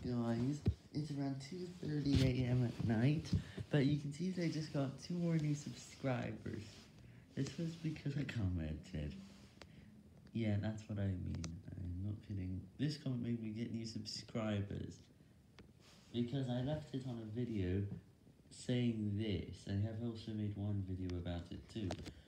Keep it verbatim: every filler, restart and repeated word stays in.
Guys, it's around two thirty a m at night, but you can see that I just got two more new subscribers. This was because I commented. Yeah, that's what I mean. I'm not kidding. This comment made me get new subscribers. Because I left it on a video saying this, and I have also made one video about it too.